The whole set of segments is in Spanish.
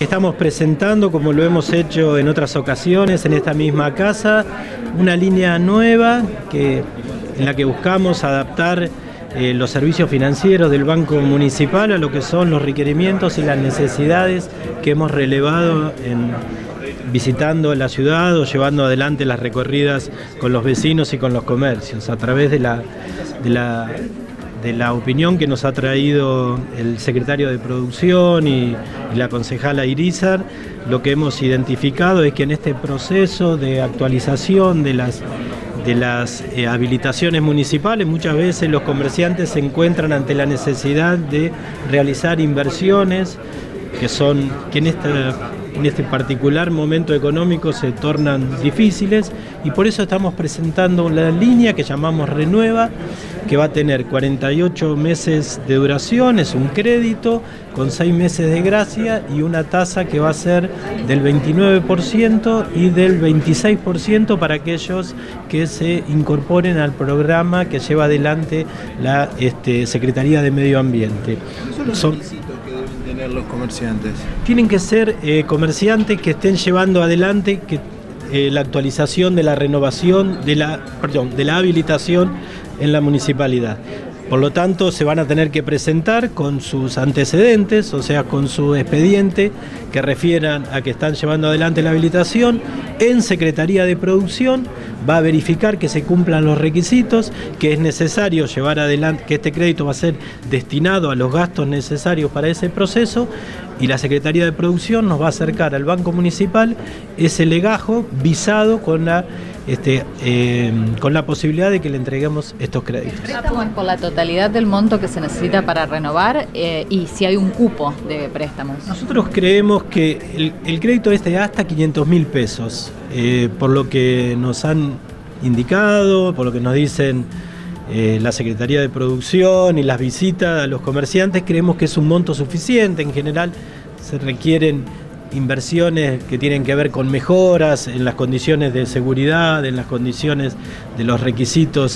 Estamos presentando, como lo hemos hecho en otras ocasiones en esta misma casa, una línea nueva en la que buscamos adaptar los servicios financieros del Banco Municipal a lo que son los requerimientos y las necesidades que hemos relevado visitando la ciudad o llevando adelante las recorridas con los vecinos y con los comercios, a través de la opinión que nos ha traído el secretario de Producción y la concejala Irizar. Lo que hemos identificado es que en este proceso de actualización de las habilitaciones municipales, muchas veces los comerciantes se encuentran ante la necesidad de realizar inversiones que en este particular momento económico se tornan difíciles, y por eso estamos presentando una línea que llamamos Renueva, que va a tener 48 meses de duración, es un crédito con 6 meses de gracia y una tasa que va a ser del 29% y del 26% para aquellos que se incorporen al programa que lleva adelante la Secretaría de Medio Ambiente. Los comerciantes tienen que ser comerciantes que estén llevando adelante la actualización de la renovación de la habilitación en la municipalidad. Por lo tanto, se van a tener que presentar con sus antecedentes, o sea, con su expediente que refieran a que están llevando adelante la habilitación. En Secretaría de Producción va a verificar que se cumplan los requisitos, que es necesario llevar adelante, que este crédito va a ser destinado a los gastos necesarios para ese proceso, y la Secretaría de Producción nos va a acercar al Banco Municipal ese legajo visado con la posibilidad de que le entreguemos estos créditos. ¿Préstamos por la totalidad del monto que se necesita para renovar y si hay un cupo de préstamos? Nosotros creemos que el crédito es de hasta 500.000 pesos, por lo que nos han indicado, por lo que nos dicen la Secretaría de Producción y las visitas a los comerciantes. Creemos que es un monto suficiente. En general se requieren inversiones que tienen que ver con mejoras en las condiciones de seguridad, en las condiciones de los requisitos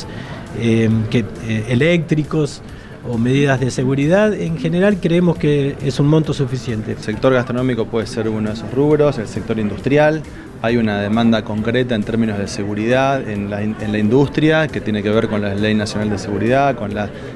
eléctricos o medidas de seguridad. En general creemos que es un monto suficiente. El sector gastronómico puede ser uno de esos rubros, el sector industrial. Hay una demanda concreta en términos de seguridad en la industria, que tiene que ver con la Ley Nacional de Seguridad, con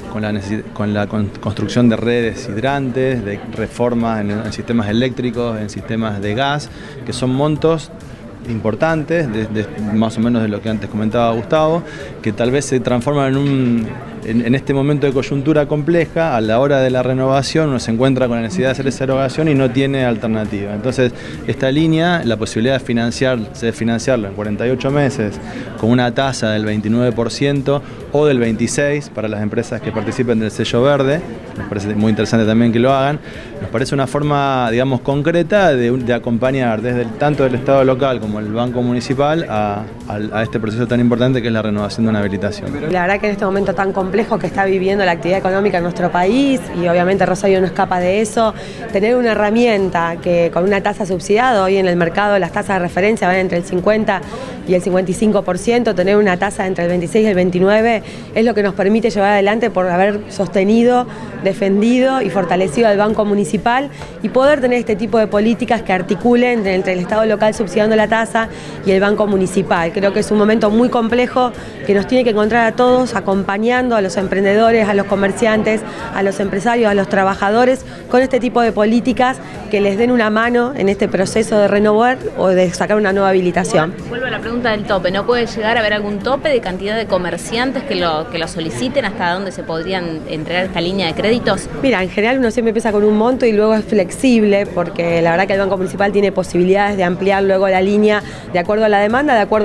la construcción de redes hidrantes, de reformas en sistemas eléctricos, en sistemas de gas, que son montos importantes, más o menos de lo que antes comentaba Gustavo, que tal vez se transforman en este momento de coyuntura compleja. A la hora de la renovación uno se encuentra con la necesidad de hacer esa erogación y no tiene alternativa. Entonces esta línea, la posibilidad de financiarlo en 48 meses con una tasa del 29% o del 26% para las empresas que participen del sello verde, nos parece muy interesante también que lo hagan. Nos parece una forma, digamos, concreta de acompañar tanto del Estado local como el Banco Municipal a este proceso tan importante que es la renovación de una habilitación. La verdad que en este momento tan complejo que está viviendo la actividad económica en nuestro país, y obviamente Rosario no escapa de eso, tener una herramienta que con una tasa subsidiada, hoy en el mercado las tasas de referencia van entre el 50 y el 55%, tener una tasa entre el 26 y el 29 es lo que nos permite llevar adelante por haber sostenido, defendido y fortalecido al Banco Municipal, y poder tener este tipo de políticas que articulen entre el Estado local subsidiando la tasa y el Banco Municipal. Creo que es un momento muy complejo que nos tiene que encontrar a todos acompañando a los emprendedores, a los comerciantes, a los empresarios, a los trabajadores, con este tipo de políticas que les den una mano en este proceso de renovar o de sacar una nueva habilitación. Vuelvo a la pregunta del tope. ¿No puede llegar a haber algún tope de cantidad de comerciantes que lo soliciten? ¿Hasta dónde se podrían entregar esta línea de créditos? Mira, en general uno siempre empieza con un monto y luego es flexible, porque la verdad que el Banco Municipal tiene posibilidades de ampliar luego la línea de acuerdo a la demanda, de acuerdo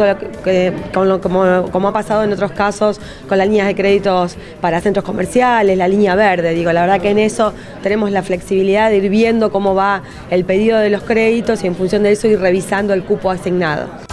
a como ha pasado en otros casos con las líneas de créditos para centros comerciales, la línea verde. La verdad que en eso tenemos la flexibilidad de ir viendo cómo va el pedido de los créditos y en función de eso ir revisando el cupo asignado.